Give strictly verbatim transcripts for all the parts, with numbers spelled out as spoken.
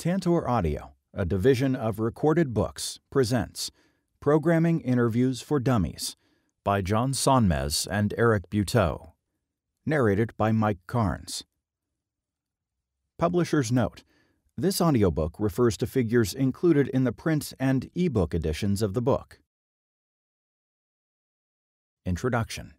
Tantor Audio, a division of Recorded Books, presents Programming Interviews for Dummies by John Sonmez and Eric Butow. Narrated by Mike Carnes. Publisher's note: this audiobook refers to figures included in the print and ebook editions of the book. Introduction.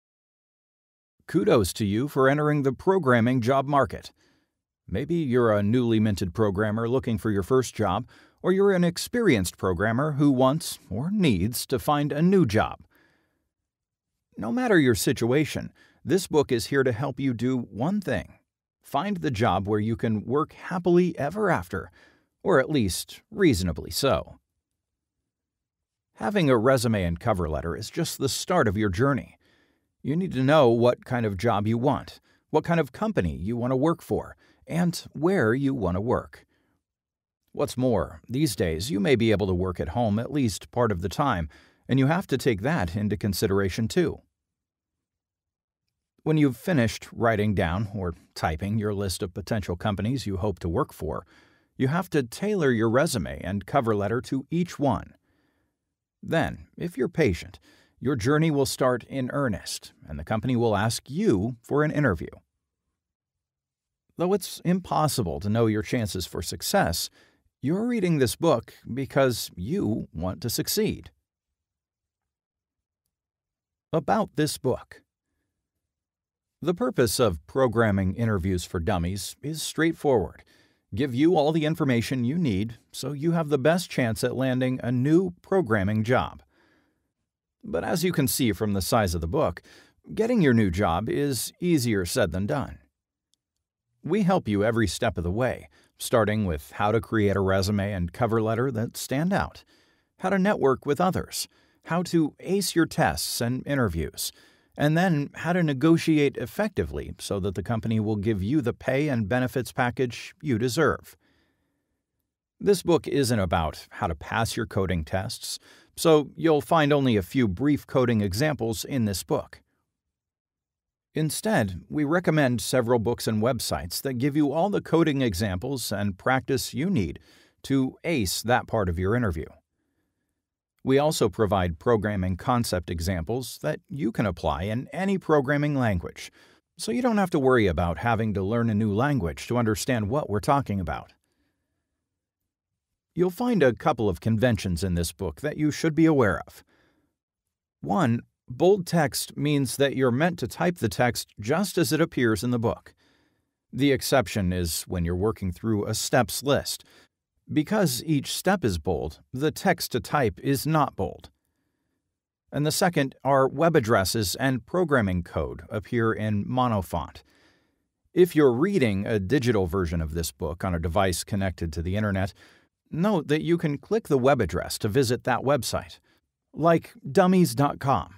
Kudos to you for entering the programming job market. Maybe you're a newly minted programmer looking for your first job, or you're an experienced programmer who wants or needs to find a new job. No matter your situation, this book is here to help you do one thing: find the job where you can work happily ever after, or at least reasonably so. Having a resume and cover letter is just the start of your journey. You need to know what kind of job you want, what kind of company you want to work for, and where you want to work. What's more, these days you may be able to work at home at least part of the time, and you have to take that into consideration too. When you've finished writing down or typing your list of potential companies you hope to work for, you have to tailor your resume and cover letter to each one. Then, if you're patient, your journey will start in earnest, and the company will ask you for an interview. Though it's impossible to know your chances for success, you're reading this book because you want to succeed. About this book. The purpose of Programming Interviews for Dummies is straightforward: give you all the information you need so you have the best chance at landing a new programming job. But as you can see from the size of the book, getting your new job is easier said than done. We help you every step of the way, starting with how to create a resume and cover letter that stand out, how to network with others, how to ace your tests and interviews, and then how to negotiate effectively so that the company will give you the pay and benefits package you deserve. This book isn't about how to pass your coding tests, so you'll find only a few brief coding examples in this book. Instead, we recommend several books and websites that give you all the coding examples and practice you need to ace that part of your interview. We also provide programming concept examples that you can apply in any programming language, so you don't have to worry about having to learn a new language to understand what we're talking about. You'll find a couple of conventions in this book that you should be aware of. One, bold text means that you're meant to type the text just as it appears in the book. The exception is when you're working through a steps list. Because each step is bold, the text to type is not bold. And the second are web addresses and programming code appear in monofont. If you're reading a digital version of this book on a device connected to the internet, note that you can click the web address to visit that website, like dummies dot com.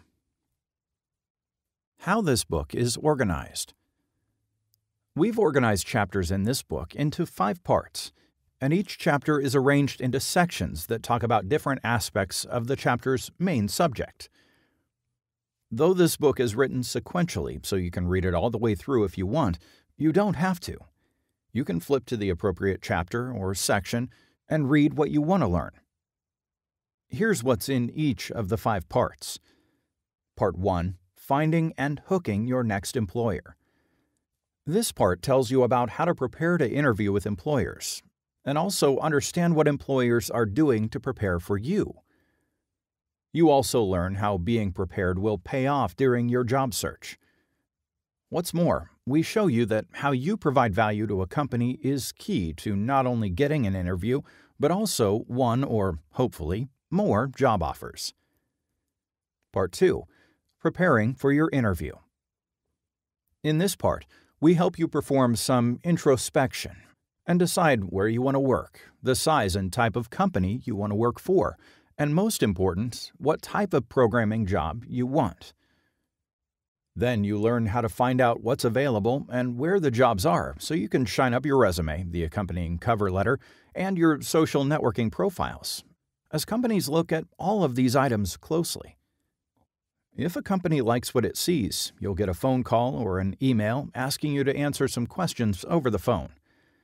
How this book is organized. We've organized chapters in this book into five parts, and each chapter is arranged into sections that talk about different aspects of the chapter's main subject. Though this book is written sequentially so you can read it all the way through if you want, you don't have to. You can flip to the appropriate chapter or section and read what you want to learn. Here's what's in each of the five parts. Part one. Finding and hooking your next employer. This part tells you about how to prepare to interview with employers, and also understand what employers are doing to prepare for you. You also learn how being prepared will pay off during your job search. What's more, we show you that how you provide value to a company is key to not only getting an interview, but also one or, hopefully, more job offers. Part two. Preparing for your interview. In this part, we help you perform some introspection and decide where you want to work, the size and type of company you want to work for, and most important, what type of programming job you want. Then you learn how to find out what's available and where the jobs are so you can shine up your resume, the accompanying cover letter, and your social networking profiles, as companies look at all of these items closely. If a company likes what it sees, you'll get a phone call or an email asking you to answer some questions over the phone.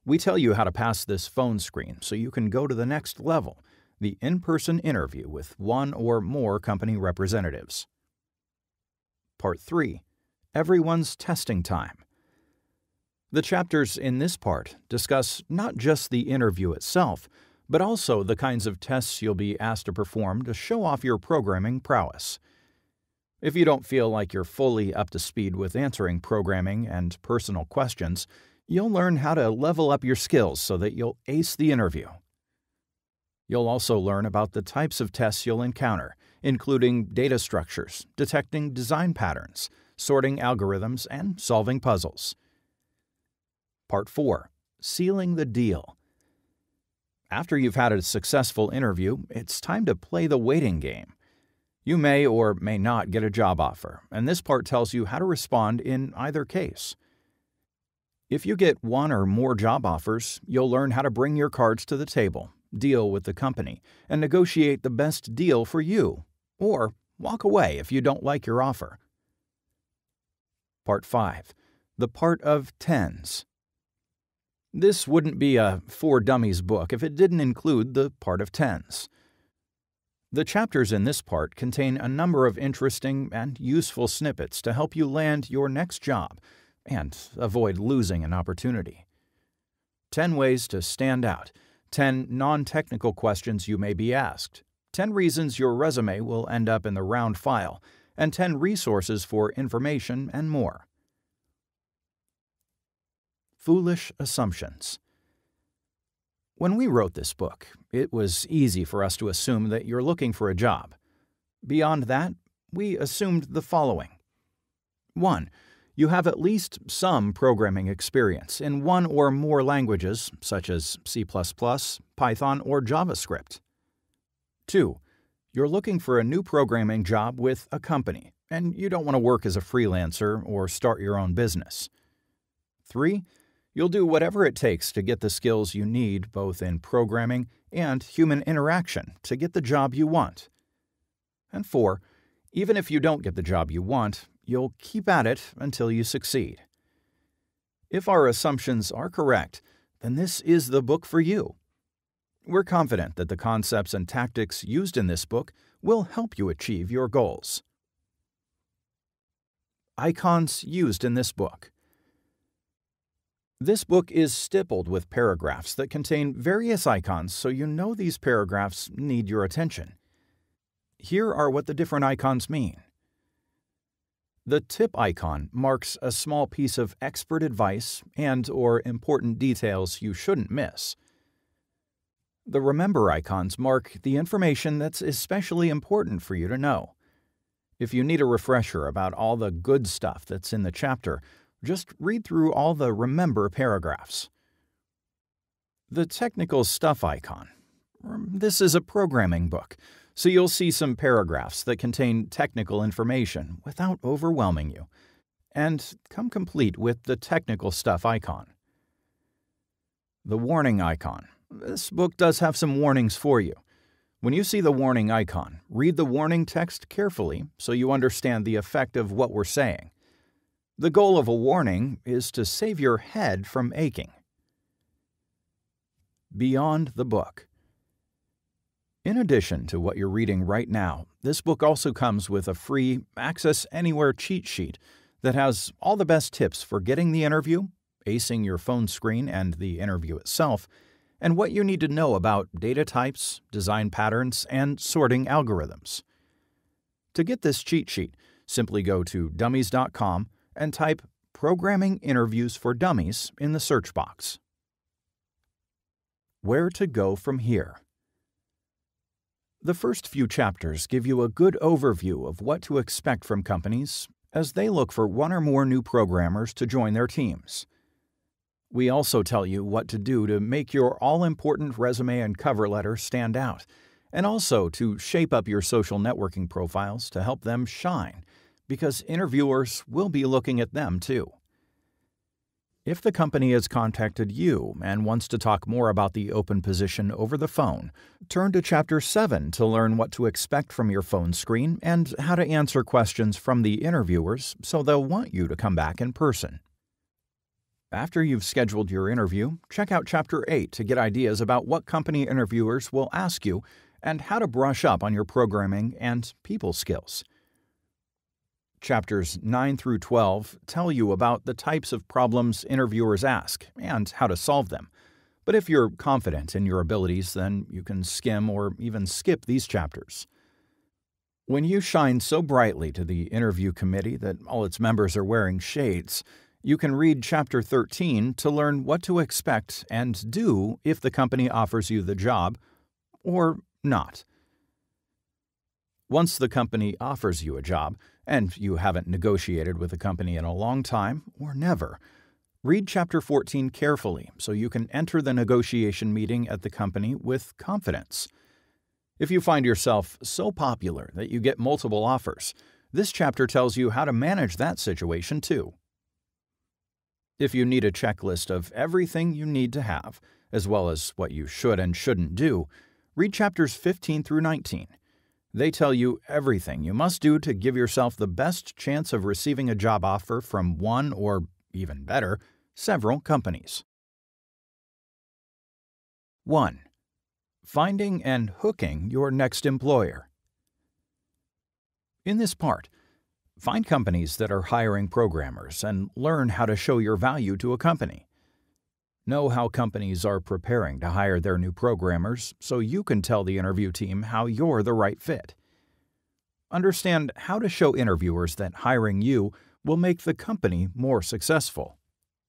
We tell you how to pass this phone screen so you can go to the next level, the in-person interview with one or more company representatives. Part three. Everyone's testing time. The chapters in this part discuss not just the interview itself, but also the kinds of tests you'll be asked to perform to show off your programming prowess. If you don't feel like you're fully up to speed with answering programming and personal questions, you'll learn how to level up your skills so that you'll ace the interview. You'll also learn about the types of tests you'll encounter, including data structures, detecting design patterns, sorting algorithms, and solving puzzles. Part four. Sealing the deal. After you've had a successful interview, it's time to play the waiting game. You may or may not get a job offer, and this part tells you how to respond in either case. If you get one or more job offers, you'll learn how to bring your cards to the table, deal with the company, and negotiate the best deal for you, or walk away if you don't like your offer. Part five. The part of tens. This wouldn't be a For Dummies book if it didn't include the part of tens. The chapters in this part contain a number of interesting and useful snippets to help you land your next job and avoid losing an opportunity. ten ways to stand out, ten non-technical questions you may be asked, ten reasons your resume will end up in the round file, and ten resources for information and more. Foolish assumptions. When we wrote this book, it was easy for us to assume that you're looking for a job. Beyond that, we assumed the following. One, you have at least some programming experience in one or more languages, such as C plus plus, Python, or JavaScript. Two, you're looking for a new programming job with a company, and you don't want to work as a freelancer or start your own business. Three, you'll do whatever it takes to get the skills you need both in programming and human interaction to get the job you want. And four, even if you don't get the job you want, you'll keep at it until you succeed. If our assumptions are correct, then this is the book for you. We're confident that the concepts and tactics used in this book will help you achieve your goals. Icons used in this book. This book is stippled with paragraphs that contain various icons so you know these paragraphs need your attention. Here are what the different icons mean. The tip icon marks a small piece of expert advice and or important details you shouldn't miss. The remember icons mark the information that's especially important for you to know. If you need a refresher about all the good stuff that's in the chapter, just read through all the remember paragraphs. The technical stuff icon. This is a programming book, so you'll see some paragraphs that contain technical information without overwhelming you, and come complete with the technical stuff icon. The warning icon. This book does have some warnings for you. When you see the warning icon, read the warning text carefully so you understand the effect of what we're saying. The goal of a warning is to save your head from aching. Beyond the book. In addition to what you're reading right now, this book also comes with a free Access Anywhere cheat sheet that has all the best tips for getting the interview, acing your phone screen and the interview itself, and what you need to know about data types, design patterns, and sorting algorithms. To get this cheat sheet, simply go to dummies dot com and type Programming Interviews for Dummies in the search box. Where to go from here. The first few chapters give you a good overview of what to expect from companies as they look for one or more new programmers to join their teams. We also tell you what to do to make your all-important resume and cover letter stand out, and also to shape up your social networking profiles to help them shine, because interviewers will be looking at them too. If the company has contacted you and wants to talk more about the open position over the phone, turn to Chapter seven to learn what to expect from your phone screen and how to answer questions from the interviewers so they'll want you to come back in person. After you've scheduled your interview, check out Chapter eight to get ideas about what company interviewers will ask you and how to brush up on your programming and people skills. Chapters nine through twelve tell you about the types of problems interviewers ask and how to solve them. But if you're confident in your abilities, then you can skim or even skip these chapters. When you shine so brightly to the interview committee that all its members are wearing shades, you can read Chapter thirteen to learn what to expect and do if the company offers you the job, or not. Once the company offers you a job, and you haven't negotiated with the company in a long time, or never, read Chapter fourteen carefully so you can enter the negotiation meeting at the company with confidence. If you find yourself so popular that you get multiple offers, this chapter tells you how to manage that situation too. If you need a checklist of everything you need to have, as well as what you should and shouldn't do, read Chapters fifteen through nineteen. They tell you everything you must do to give yourself the best chance of receiving a job offer from one or, even better, several companies. one. Finding and hooking your next employer. In this part, find companies that are hiring programmers and learn how to show your value to a company. Know how companies are preparing to hire their new programmers so you can tell the interview team how you're the right fit. Understand how to show interviewers that hiring you will make the company more successful.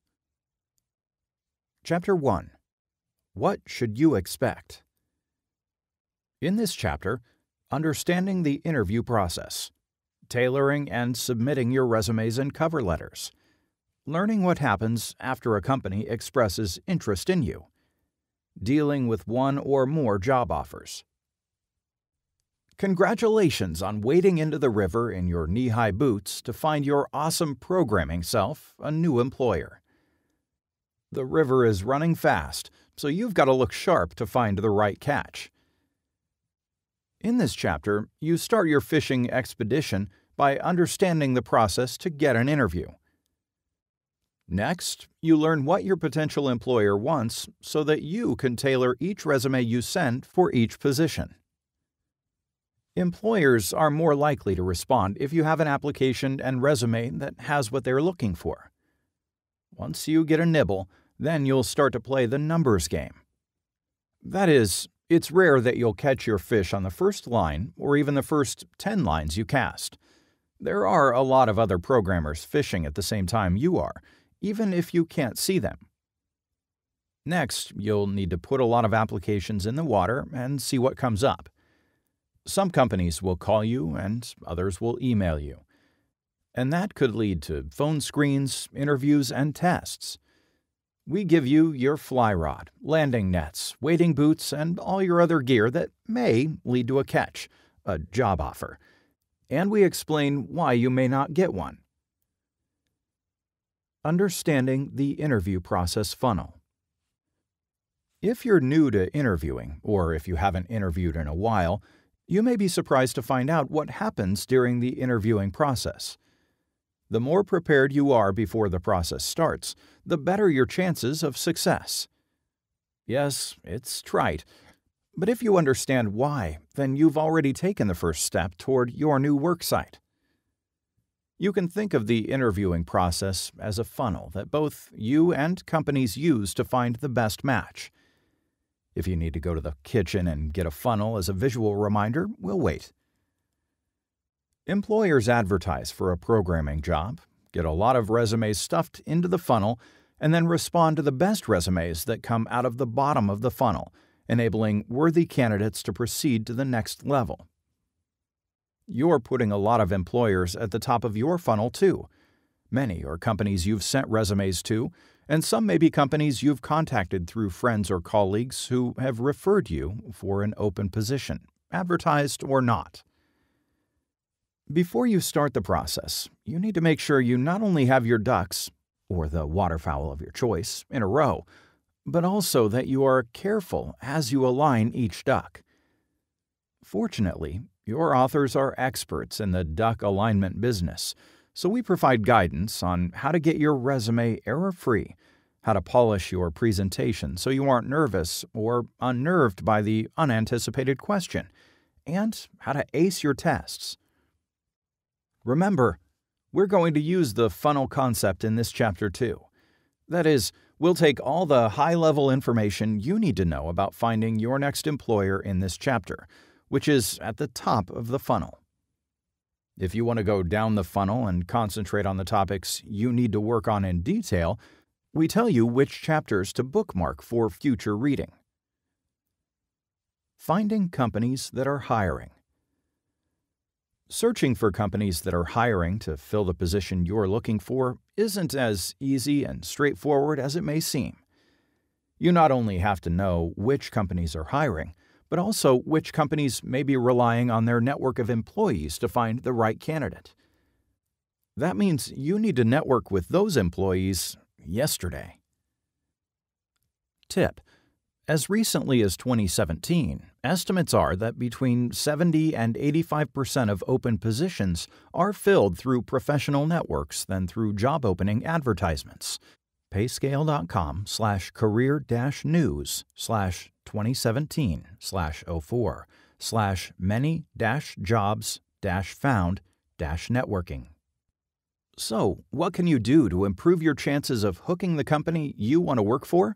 Chapter one. What should you expect? In this chapter, understanding the interview process, tailoring and submitting your resumes and cover letters, learning what happens after a company expresses interest in you, dealing with one or more job offers. Congratulations on wading into the river in your knee-high boots to find your awesome programming self a new employer. The river is running fast, so you've got to look sharp to find the right catch. In this chapter, you start your fishing expedition by understanding the process to get an interview. Next, you learn what your potential employer wants so that you can tailor each resume you send for each position. Employers are more likely to respond if you have an application and resume that has what they're looking for. Once you get a nibble, then you'll start to play the numbers game. That is, it's rare that you'll catch your fish on the first line or even the first ten lines you cast. There are a lot of other programmers fishing at the same time you are, even if you can't see them. Next, you'll need to put a lot of applications in the water and see what comes up. Some companies will call you and others will email you. And that could lead to phone screens, interviews, and tests. We give you your fly rod, landing nets, wading boots, and all your other gear that may lead to a catch, a job offer. And we explain why you may not get one. Understanding the interview process funnel. If you're new to interviewing, or if you haven't interviewed in a while, you may be surprised to find out what happens during the interviewing process. The more prepared you are before the process starts, the better your chances of success. Yes, it's trite, but if you understand why, then you've already taken the first step toward your new work site. You can think of the interviewing process as a funnel that both you and companies use to find the best match. If you need to go to the kitchen and get a funnel as a visual reminder, we'll wait. Employers advertise for a programming job, get a lot of resumes stuffed into the funnel, and then respond to the best resumes that come out of the bottom of the funnel, enabling worthy candidates to proceed to the next level. You're putting a lot of employers at the top of your funnel, too. Many are companies you've sent resumes to, and some may be companies you've contacted through friends or colleagues who have referred you for an open position, advertised or not. Before you start the process, you need to make sure you not only have your ducks, or the waterfowl of your choice, in a row, but also that you are careful as you align each duck. Fortunately, your authors are experts in the duck alignment business, so we provide guidance on how to get your resume error-free how to polish your presentation so you aren't nervous or unnerved by the unanticipated question, and how to ace your tests. Remember, we're going to use the funnel concept in this chapter too. That is, we'll take all the high-level information you need to know about finding your next employer in this chapter, which is at the top of the funnel. If you want to go down the funnel and concentrate on the topics you need to work on in detail, we tell you which chapters to bookmark for future reading. Finding companies that are hiring. Searching for companies that are hiring to fill the position you're looking for isn't as easy and straightforward as it may seem. You not only have to know which companies are hiring, but also which companies may be relying on their network of employees to find the right candidate. That means you need to network with those employees yesterday. Tip: as recently as twenty seventeen, estimates are that between seventy and eighty-five percent of open positions are filled through professional networks than through job opening advertisements. Payscale.com slash career dash news slash 2017 slash 04 slash many dash jobs dash found dash networking. So, what can you do to improve your chances of hooking the company you want to work for?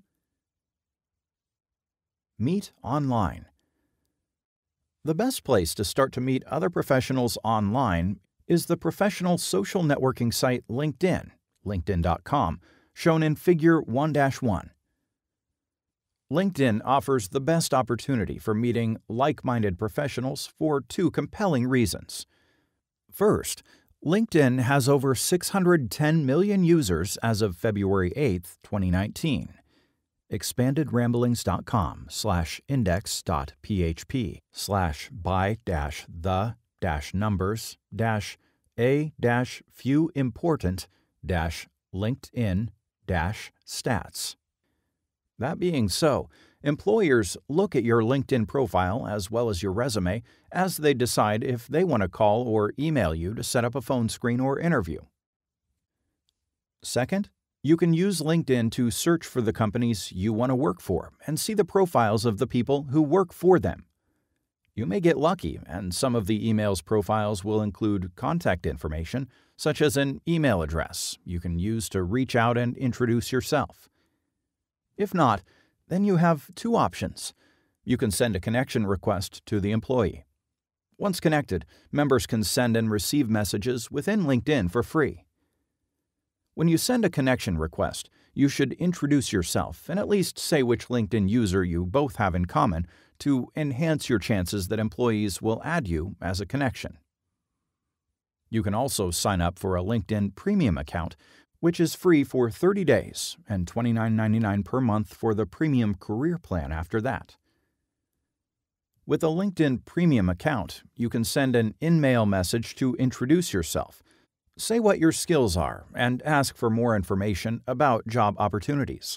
Meet online. The best place to start to meet other professionals online is the professional social networking site LinkedIn, linkedin dot com, shown in Figure one dash one. LinkedIn offers the best opportunity for meeting like-minded professionals for two compelling reasons. First, LinkedIn has over six hundred ten million users as of February eighth, twenty nineteen. expandedramblings.com slash index.php slash by dash the dash numbers dash a dash few important dash LinkedIn dash stats. That being so, employers look at your LinkedIn profile as well as your resume as they decide if they want to call or email you to set up a phone screen or interview. Second, you can use LinkedIn to search for the companies you want to work for and see the profiles of the people who work for them. You may get lucky, and some of the email's profiles will include contact information, such as an email address you can use to reach out and introduce yourself. If not, then you have two options. You can send a connection request to the employee. Once connected, members can send and receive messages within LinkedIn for free. When you send a connection request, you should introduce yourself and at least say which LinkedIn user you both have in common to enhance your chances that employees will add you as a connection. You can also sign up for a LinkedIn Premium account, which is free for thirty days and twenty-nine ninety-nine per month for the Premium Career Plan after that. With a LinkedIn Premium account, you can send an in-mail message to introduce yourself, say what your skills are, and ask for more information about job opportunities.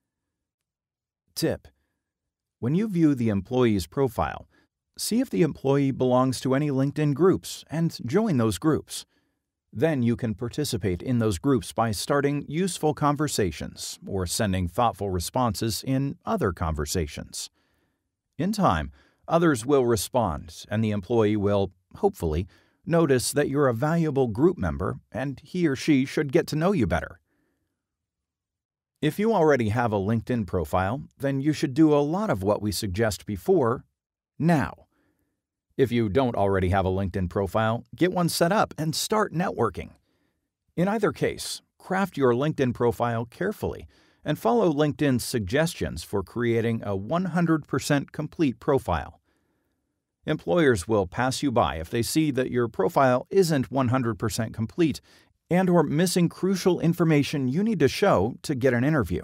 Tip: when you view the employee's profile, see if the employee belongs to any LinkedIn groups and join those groups. Then you can participate in those groups by starting useful conversations or sending thoughtful responses in other conversations. In time, others will respond, and the employee will, hopefully, notice that you're a valuable group member and he or she should get to know you better. If you already have a LinkedIn profile, then you should do a lot of what we suggest before now. If you don't already have a LinkedIn profile, get one set up and start networking. In either case, craft your LinkedIn profile carefully and follow LinkedIn's suggestions for creating a one hundred percent complete profile. Employers will pass you by if they see that your profile isn't one hundred percent complete and or missing crucial information you need to show to get an interview.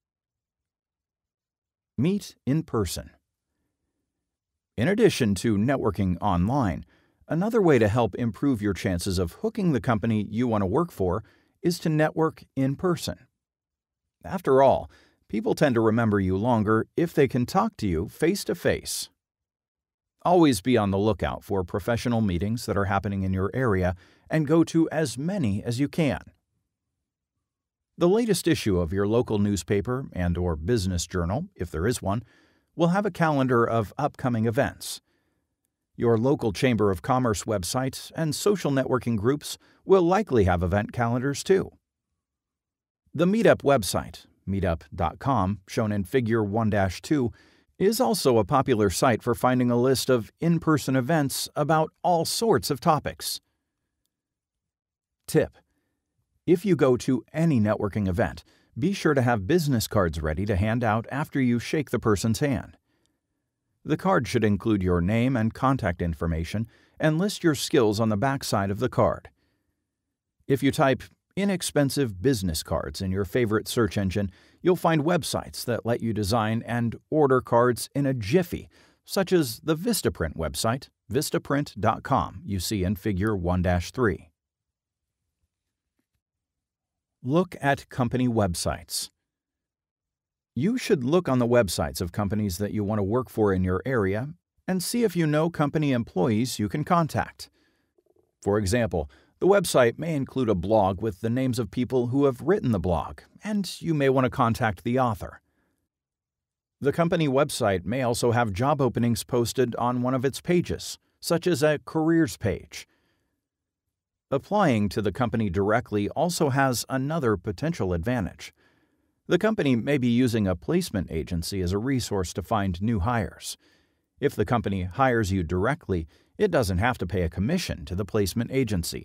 Meet in person. In addition to networking online, another way to help improve your chances of hooking the company you want to work for is to network in person. After all, people tend to remember you longer if they can talk to you face to face. Always be on the lookout for professional meetings that are happening in your area and go to as many as you can. The latest issue of your local newspaper and or business journal, if there is one, will have a calendar of upcoming events. Your local Chamber of Commerce websites and social networking groups will likely have event calendars too. The Meetup website, meetup dot com, shown in Figure one dash two, is also a popular site for finding a list of in-person events about all sorts of topics. Tip: if you go to any networking event, be sure to have business cards ready to hand out after you shake the person's hand. The card should include your name and contact information and list your skills on the back side of the card. If you type inexpensive business cards in your favorite search engine, you'll find websites that let you design and order cards in a jiffy, such as the Vistaprint website, vistaprint dot com, you see in Figure one dash three. Look at company websites. You should look on the websites of companies that you want to work for in your area and see if you know company employees you can contact. For example, the website may include a blog with the names of people who have written the blog, and you may want to contact the author. The company website may also have job openings posted on one of its pages, such as a careers page. Applying to the company directly also has another potential advantage. The company may be using a placement agency as a resource to find new hires. If the company hires you directly, it doesn't have to pay a commission to the placement agency.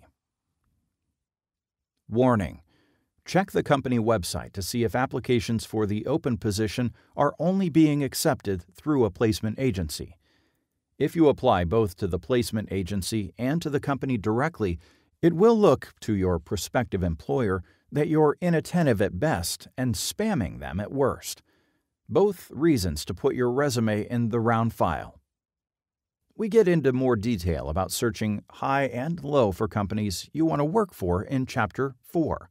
Warning: check the company website to see if applications for the open position are only being accepted through a placement agency. If you apply both to the placement agency and to the company directly, it will look to your prospective employer that you're inattentive at best and spamming them at worst. Both reasons to put your resume in the round file. We get into more detail about searching high and low for companies you want to work for in Chapter four.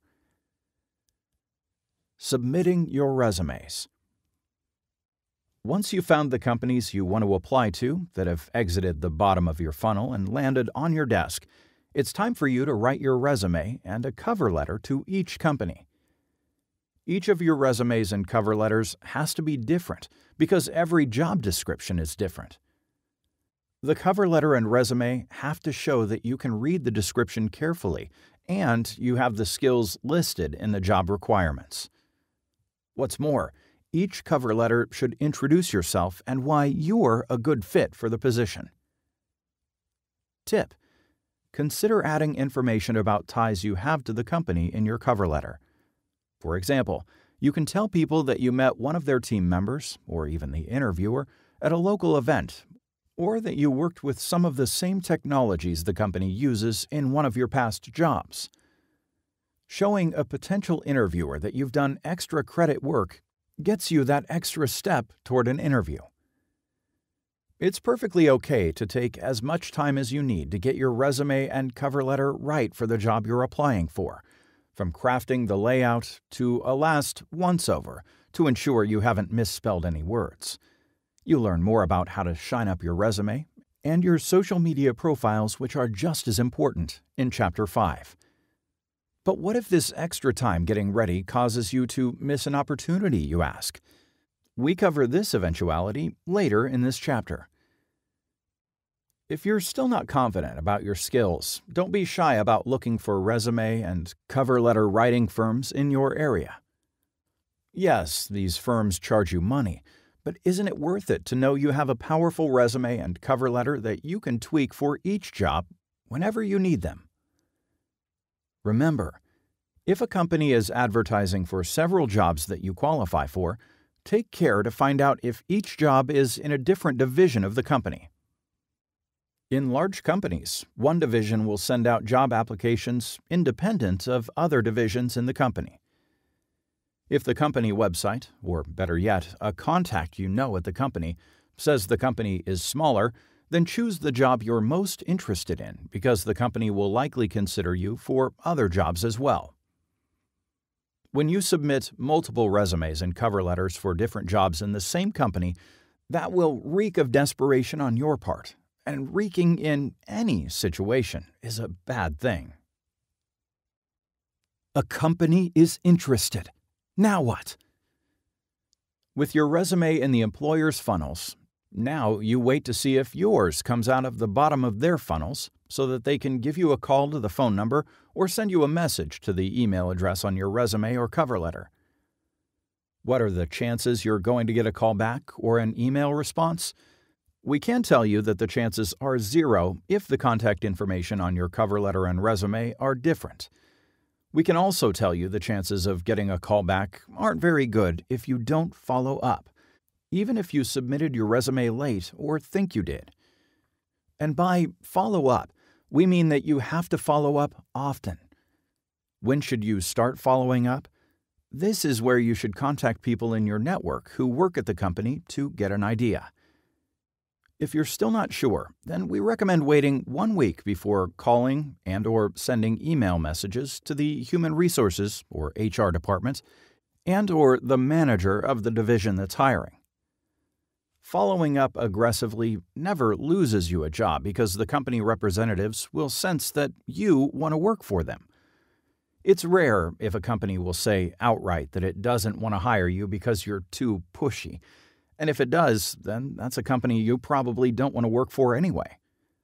Submitting your resumes. Once you've found the companies you want to apply to that have exited the bottom of your funnel and landed on your desk, it's time for you to write your resume and a cover letter to each company. Each of your resumes and cover letters has to be different because every job description is different. The cover letter and resume have to show that you can read the description carefully and you have the skills listed in the job requirements. What's more, each cover letter should introduce yourself and why you're a good fit for the position. Tip: consider adding information about ties you have to the company in your cover letter. For example, you can tell people that you met one of their team members, or even the interviewer, at a local event, or that you worked with some of the same technologies the company uses in one of your past jobs. Showing a potential interviewer that you've done extra credit work gets you that extra step toward an interview. It's perfectly okay to take as much time as you need to get your resume and cover letter right for the job you're applying for, from crafting the layout to a last once-over to ensure you haven't misspelled any words. You'll learn more about how to shine up your resume and your social media profiles, which are just as important, in Chapter five. But what if this extra time getting ready causes you to miss an opportunity, you ask? We cover this eventuality later in this chapter. If you're still not confident about your skills, don't be shy about looking for resume and cover letter writing firms in your area. Yes, these firms charge you money, but isn't it worth it to know you have a powerful resume and cover letter that you can tweak for each job whenever you need them? Remember, if a company is advertising for several jobs that you qualify for, take care to find out if each job is in a different division of the company. In large companies, one division will send out job applications independent of other divisions in the company. If the company website, or better yet, a contact you know at the company, says the company is smaller, then choose the job you're most interested in because the company will likely consider you for other jobs as well. When you submit multiple resumes and cover letters for different jobs in the same company, that will reek of desperation on your part, and reeking in any situation is a bad thing. A company is interested. Now what? With your resume in the employer's funnels, now you wait to see if yours comes out of the bottom of their funnels so that they can give you a call to the phone number or send you a message to the email address on your resume or cover letter. What are the chances you're going to get a call back or an email response? We can tell you that the chances are zero if the contact information on your cover letter and resume are different. We can also tell you the chances of getting a call back aren't very good if you don't follow up, even if you submitted your resume late or think you did. And by follow up, we mean that you have to follow up often. When should you start following up? This is where you should contact people in your network who work at the company to get an idea. If you're still not sure, then we recommend waiting one week before calling and or sending email messages to the Human Resources or H R department and or the manager of the division that's hiring. Following up aggressively never loses you a job because the company representatives will sense that you want to work for them. It's rare if a company will say outright that it doesn't want to hire you because you're too pushy. And if it does, then that's a company you probably don't want to work for anyway.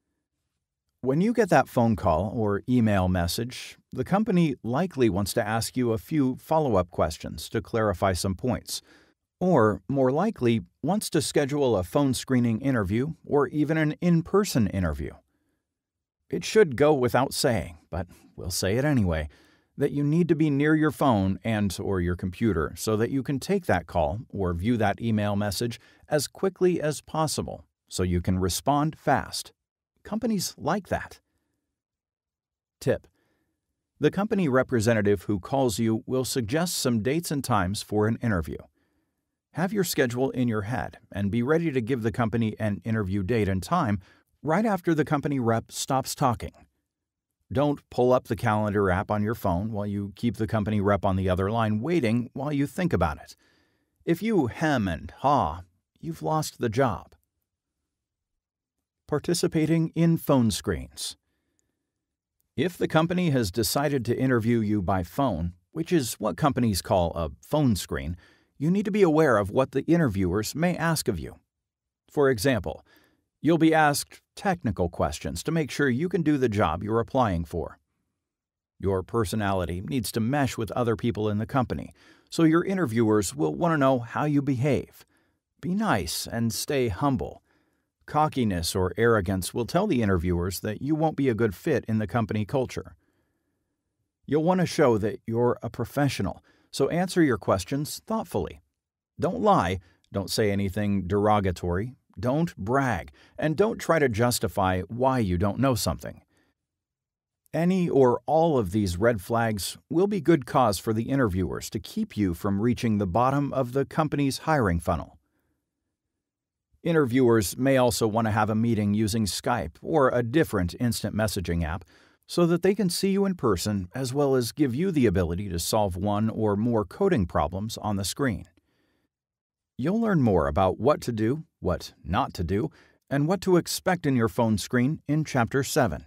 When you get that phone call or email message, the company likely wants to ask you a few follow-up questions to clarify some points, or more likely wants to schedule a phone screening interview or even an in-person interview. It should go without saying, but we'll say it anyway, that you need to be near your phone and or your computer so that you can take that call or view that email message as quickly as possible so you can respond fast. Companies like that. Tip: the company representative who calls you will suggest some dates and times for an interview. Have your schedule in your head and be ready to give the company an interview date and time right after the company rep stops talking. Don't pull up the calendar app on your phone while you keep the company rep on the other line waiting while you think about it. If you hem and haw, you've lost the job. Participating in phone screens. If the company has decided to interview you by phone, which is what companies call a phone screen, you need to be aware of what the interviewers may ask of you. For example, you'll be asked technical questions to make sure you can do the job you're applying for. Your personality needs to mesh with other people in the company, so your interviewers will want to know how you behave. Be nice and stay humble. Cockiness or arrogance will tell the interviewers that you won't be a good fit in the company culture. You'll want to show that you're a professional, so answer your questions thoughtfully. Don't lie, don't say anything derogatory, don't brag, and don't try to justify why you don't know something. Any or all of these red flags will be good cause for the interviewers to keep you from reaching the bottom of the company's hiring funnel. Interviewers may also want to have a meeting using Skype or a different instant messaging app so that they can see you in person as well as give you the ability to solve one or more coding problems on the screen. You'll learn more about what to do, what not to do, and what to expect in your phone screen in Chapter seven.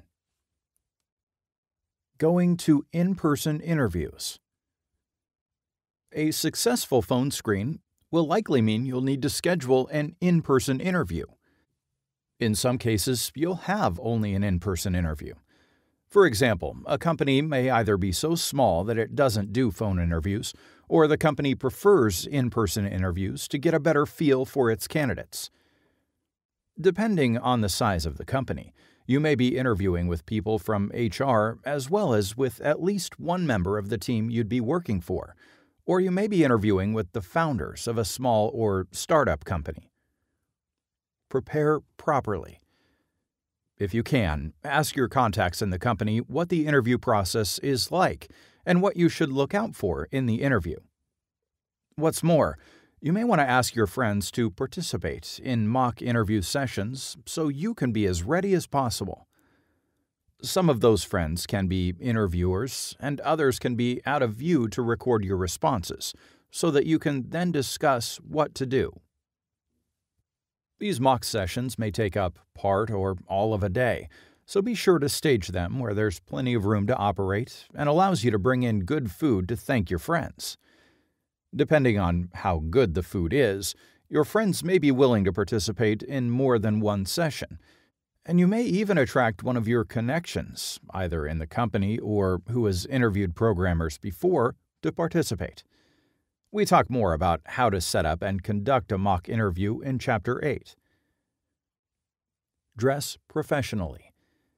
Going to in-person interviews. A successful phone screen will likely mean you'll need to schedule an in-person interview. In some cases, you'll have only an in-person interview. For example, a company may either be so small that it doesn't do phone interviews, or the company prefers in-person interviews to get a better feel for its candidates. Depending on the size of the company, you may be interviewing with people from H R as well as with at least one member of the team you'd be working for, or you may be interviewing with the founders of a small or startup company. Prepare properly. If you can, ask your contacts in the company what the interview process is like and what you should look out for in the interview. What's more, you may want to ask your friends to participate in mock interview sessions so you can be as ready as possible. Some of those friends can be interviewers, and others can be out of view to record your responses, so that you can then discuss what to do. These mock sessions may take up part or all of a day, so be sure to stage them where there's plenty of room to operate and allows you to bring in good food to thank your friends. Depending on how good the food is, your friends may be willing to participate in more than one session, and you may even attract one of your connections, either in the company or who has interviewed programmers before, to participate. We talk more about how to set up and conduct a mock interview in Chapter eight. Dress professionally.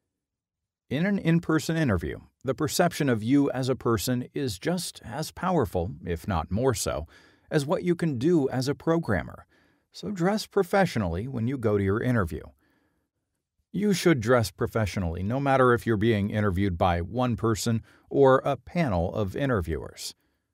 In an in-person interview, the perception of you as a person is just as powerful, if not more so, as what you can do as a programmer. So dress professionally when you go to your interview. You should dress professionally no matter if you're being interviewed by one person or a panel of interviewers.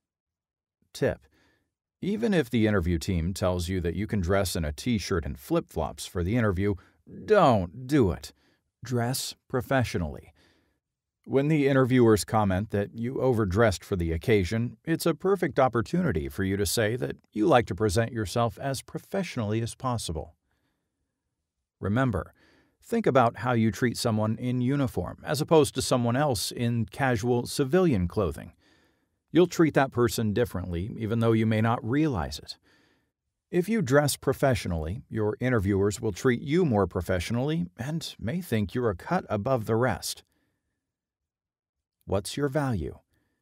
Tip: even if the interview team tells you that you can dress in a t-shirt and flip-flops for the interview, don't do it. Dress professionally. When the interviewers comment that you overdressed for the occasion, it's a perfect opportunity for you to say that you like to present yourself as professionally as possible. Remember, think about how you treat someone in uniform as opposed to someone else in casual civilian clothing. You'll treat that person differently even though you may not realize it. If you dress professionally, your interviewers will treat you more professionally and may think you're a cut above the rest. What's your value?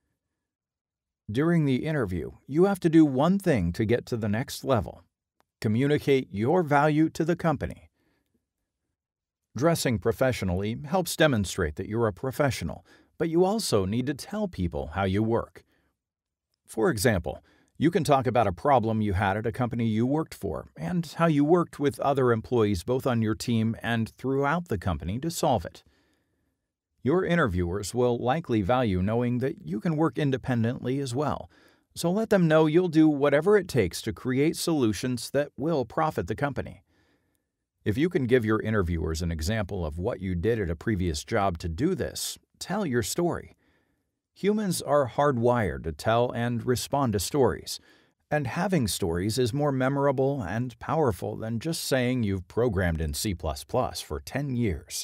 During the interview, you have to do one thing to get to the next level: communicate your value to the company. Dressing professionally helps demonstrate that you're a professional, but you also need to tell people how you work. For example, you can talk about a problem you had at a company you worked for and how you worked with other employees both on your team and throughout the company to solve it. Your interviewers will likely value knowing that you can work independently as well, so let them know you'll do whatever it takes to create solutions that will profit the company. If you can give your interviewers an example of what you did at a previous job to do this, tell your story. Humans are hardwired to tell and respond to stories, and having stories is more memorable and powerful than just saying you've programmed in C plus plus for ten years.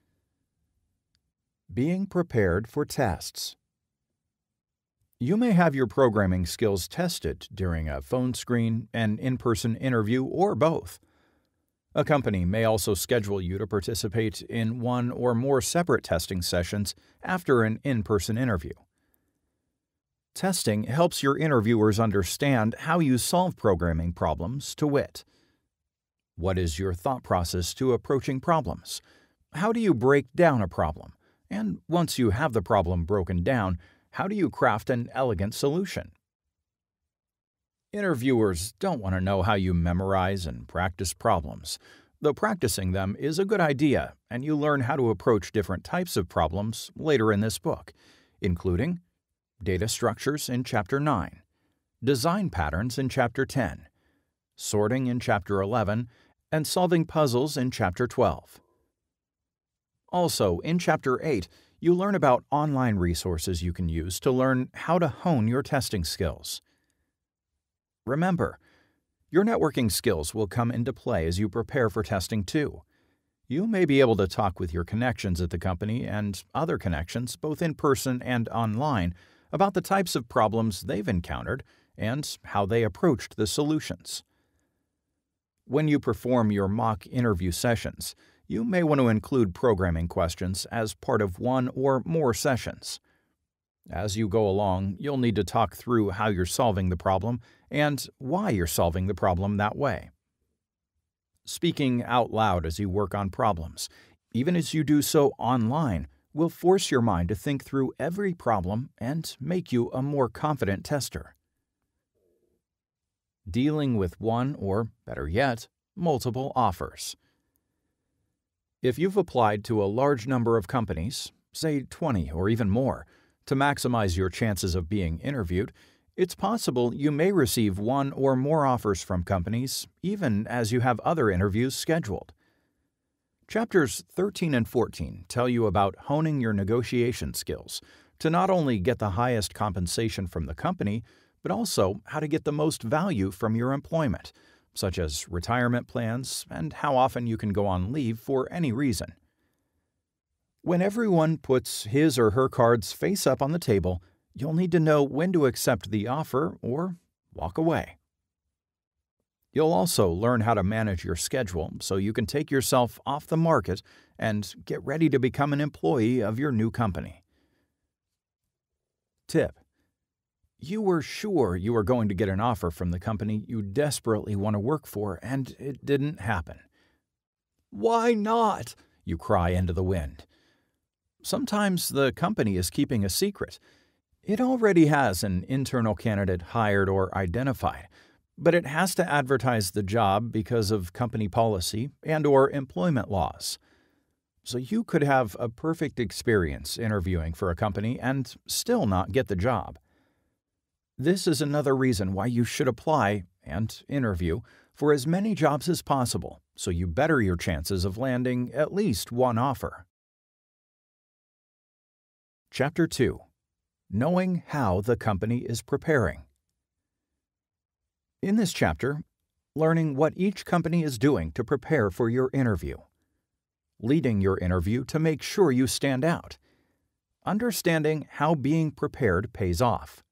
Being prepared for tests. You may have your programming skills tested during a phone screen, an in-person interview, or both. A company may also schedule you to participate in one or more separate testing sessions after an in-person interview. Testing helps your interviewers understand how you solve programming problems, to wit: what is your thought process to approaching problems? How do you break down a problem? And once you have the problem broken down, how do you craft an elegant solution? Interviewers don't want to know how you memorize and practice problems, though practicing them is a good idea, and you learn how to approach different types of problems later in this book, including data structures in Chapter nine, design patterns in Chapter ten, sorting in Chapter eleven, and solving puzzles in Chapter twelve. Also, in Chapter eight, you learn about online resources you can use to learn how to hone your testing skills. Remember, your networking skills will come into play as you prepare for testing too. You may be able to talk with your connections at the company and other connections, both in person and online, about the types of problems they've encountered and how they approached the solutions. When you perform your mock interview sessions, you may want to include programming questions as part of one or more sessions. As you go along, you'll need to talk through how you're solving the problem and why you're solving the problem that way. Speaking out loud as you work on problems, even as you do so online, will force your mind to think through every problem and make you a more confident tester. Dealing with one or, better yet, multiple offers. If you've applied to a large number of companies, say twenty or even more, to maximize your chances of being interviewed, it's possible you may receive one or more offers from companies even as you have other interviews scheduled. Chapters thirteen and fourteen tell you about honing your negotiation skills to not only get the highest compensation from the company, but also how to get the most value from your employment, such as retirement plans and how often you can go on leave for any reason. When everyone puts his or her cards face up on the table, you'll need to know when to accept the offer or walk away. You'll also learn how to manage your schedule so you can take yourself off the market and get ready to become an employee of your new company. Tip: you were sure you were going to get an offer from the company you desperately want to work for, and it didn't happen. "Why not?" you cry into the wind. Sometimes the company is keeping a secret. It already has an internal candidate hired or identified, but it has to advertise the job because of company policy and or employment laws. So you could have a perfect experience interviewing for a company and still not get the job. This is another reason why you should apply and interview for as many jobs as possible so you better your chances of landing at least one offer. Chapter two. Knowing how the company is preparing. In this chapter, learning what each company is doing to prepare for your interview. Leading your interview to make sure you stand out. Understanding how being prepared pays off.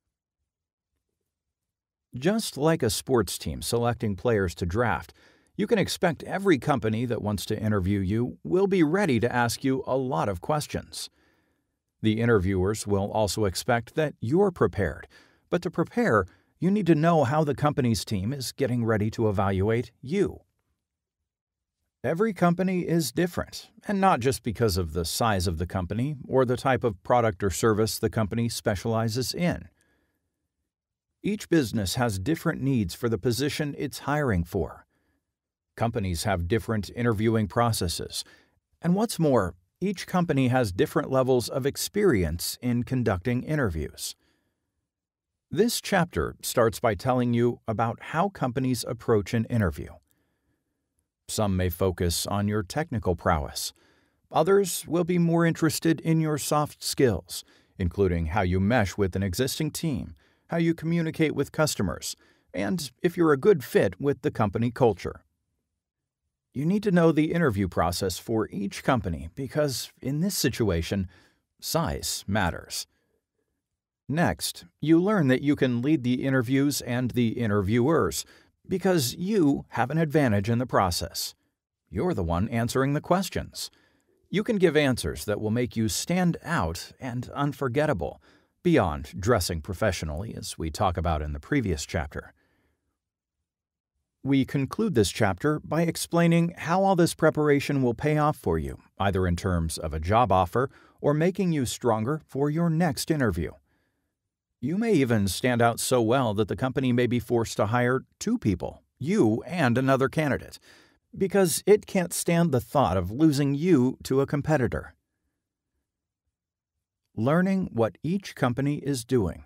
Just like a sports team selecting players to draft, you can expect every company that wants to interview you will be ready to ask you a lot of questions. The interviewers will also expect that you're prepared, but to prepare, you need to know how the company's team is getting ready to evaluate you. Every company is different, and not just because of the size of the company or the type of product or service the company specializes in. Each business has different needs for the position it's hiring for. Companies have different interviewing processes, and what's more, each company has different levels of experience in conducting interviews. This chapter starts by telling you about how companies approach an interview. Some may focus on your technical prowess. Others will be more interested in your soft skills, including how you mesh with an existing team, how you communicate with customers, and if you're a good fit with the company culture. You need to know the interview process for each company because, in this situation, size matters. Next, you learn that you can lead the interviews and the interviewers because you have an advantage in the process. You're the one answering the questions. You can give answers that will make you stand out and unforgettable, beyond dressing professionally, as we talk about in the previous chapter. We conclude this chapter by explaining how all this preparation will pay off for you, either in terms of a job offer or making you stronger for your next interview. You may even stand out so well that the company may be forced to hire two people, you and another candidate, because it can't stand the thought of losing you to a competitor. Learning what each company is doing.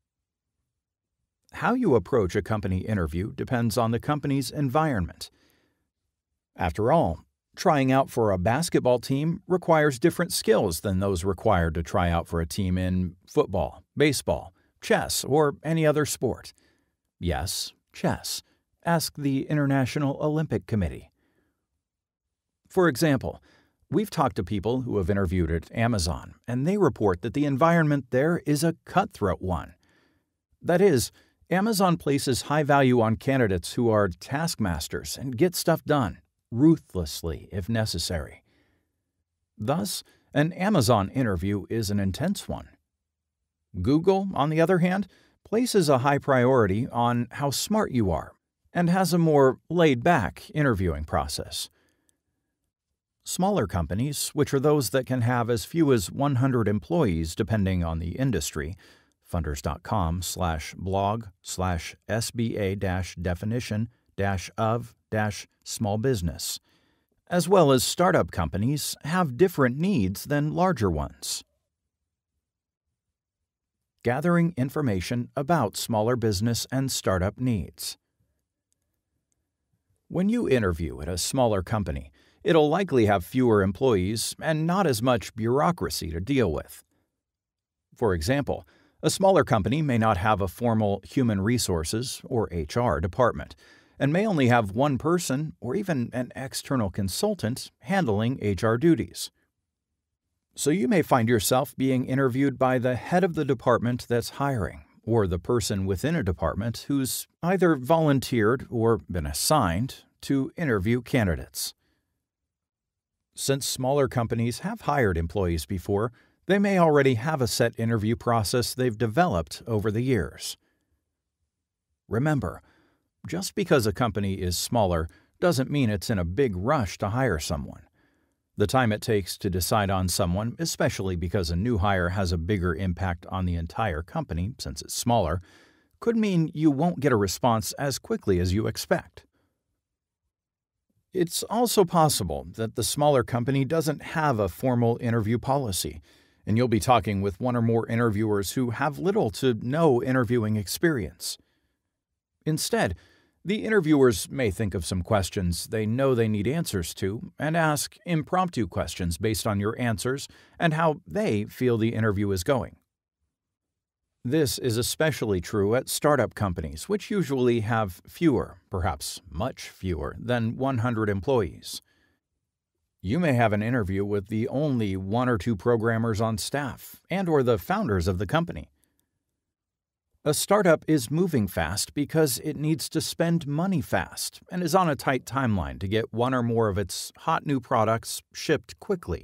How you approach a company interview depends on the company's environment. After all, trying out for a basketball team requires different skills than those required to try out for a team in football, baseball, chess, or any other sport. Yes, chess. Ask the International Olympic Committee. For example, we've talked to people who have interviewed at Amazon, and they report that the environment there is a cutthroat one. That is, Amazon places high value on candidates who are taskmasters and get stuff done, ruthlessly if necessary. Thus, an Amazon interview is an intense one. Google, on the other hand, places a high priority on how smart you are and has a more laid-back interviewing process. Smaller companies, which are those that can have as few as one hundred employees depending on the industry, funders.com slash blog slash SBA dash definition dash of dash small business, as well as startup companies, have different needs than larger ones. Gathering information about smaller business and startup needs. When you interview at a smaller company, it'll likely have fewer employees and not as much bureaucracy to deal with. For example, a smaller company may not have a formal human resources or H R department and may only have one person or even an external consultant handling H R duties. So you may find yourself being interviewed by the head of the department that's hiring, or the person within a department who's either volunteered or been assigned to interview candidates. Since smaller companies have hired employees before, they may already have a set interview process they've developed over the years. Remember, just because a company is smaller doesn't mean it's in a big rush to hire someone. The time it takes to decide on someone, especially because a new hire has a bigger impact on the entire company since it's smaller, could mean you won't get a response as quickly as you expect. It's also possible that the smaller company doesn't have a formal interview policy, and you'll be talking with one or more interviewers who have little to no interviewing experience. Instead, the interviewers may think of some questions they know they need answers to and ask impromptu questions based on your answers and how they feel the interview is going. This is especially true at startup companies, which usually have fewer, perhaps much fewer, than one hundred employees. You may have an interview with the only one or two programmers on staff and or the founders of the company. A startup is moving fast because it needs to spend money fast and is on a tight timeline to get one or more of its hot new products shipped quickly.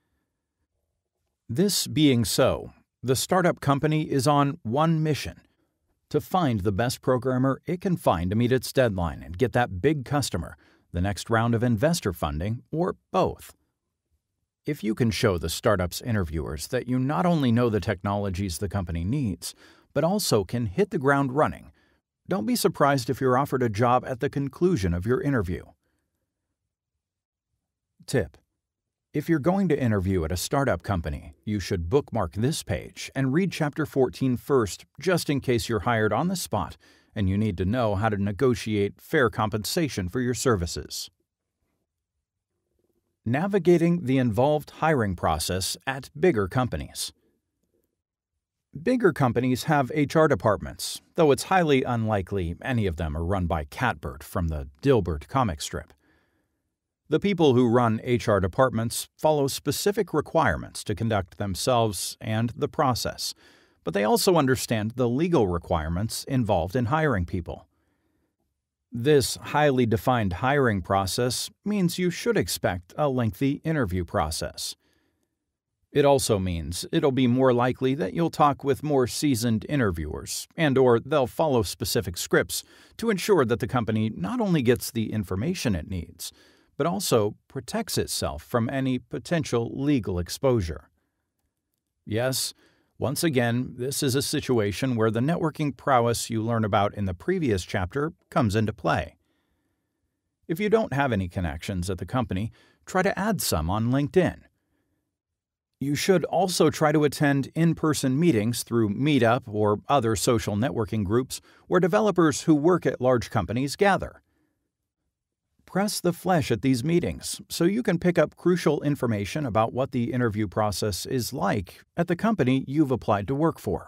This being so, the startup company is on one mission: to find the best programmer it can find to meet its deadline and get that big customer, the next round of investor funding, or both. If you can show the startup's interviewers that you not only know the technologies the company needs, but also can hit the ground running, don't be surprised if you're offered a job at the conclusion of your interview. Tip: if you're going to interview at a startup company, you should bookmark this page and read Chapter fourteen first, just in case you're hired on the spot and you need to know how to negotiate fair compensation for your services. Navigating the involved hiring process at bigger companies. Bigger companies have H R departments, though it's highly unlikely any of them are run by Catbird from the Dilbert comic strip. The people who run H R departments follow specific requirements to conduct themselves and the process, but they also understand the legal requirements involved in hiring people. This highly defined hiring process means you should expect a lengthy interview process. It also means it'll be more likely that you'll talk with more seasoned interviewers and or they'll follow specific scripts to ensure that the company not only gets the information it needs, but also protects itself from any potential legal exposure. Yes, once again, this is a situation where the networking prowess you learn about in the previous chapter comes into play. If you don't have any connections at the company, try to add some on LinkedIn. You should also try to attend in-person meetings through Meetup or other social networking groups where developers who work at large companies gather. Press the flesh at these meetings so you can pick up crucial information about what the interview process is like at the company you've applied to work for.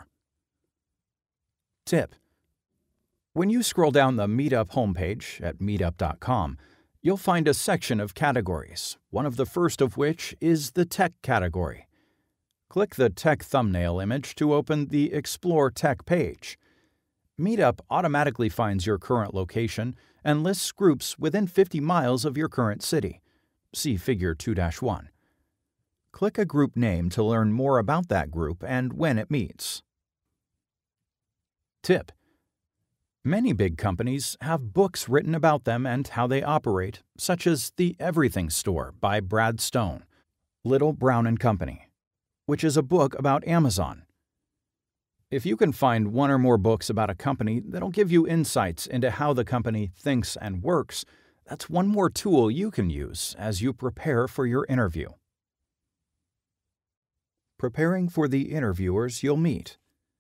Tip: when you scroll down the Meetup homepage at meetup dot com, you'll find a section of categories, one of the first of which is the Tech category. Click the Tech thumbnail image to open the Explore Tech page. Meetup automatically finds your current location and lists groups within fifty miles of your current city. See Figure two dash one. Click a group name to learn more about that group and when it meets. Tip: many big companies have books written about them and how they operate, such as The Everything Store by Brad Stone, Little, Brown and Company, which is a book about Amazon. If you can find one or more books about a company that'll give you insights into how the company thinks and works, that's one more tool you can use as you prepare for your interview. Preparing for the interviewers you'll meet.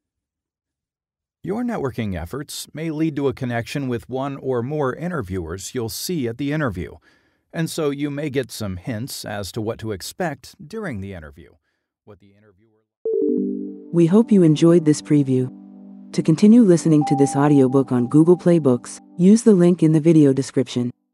Your networking efforts may lead to a connection with one or more interviewers you'll see at the interview, and so you may get some hints as to what to expect during the interview. What the interviewer We hope you enjoyed this preview. To continue listening to this audiobook on Google Play Books, use the link in the video description.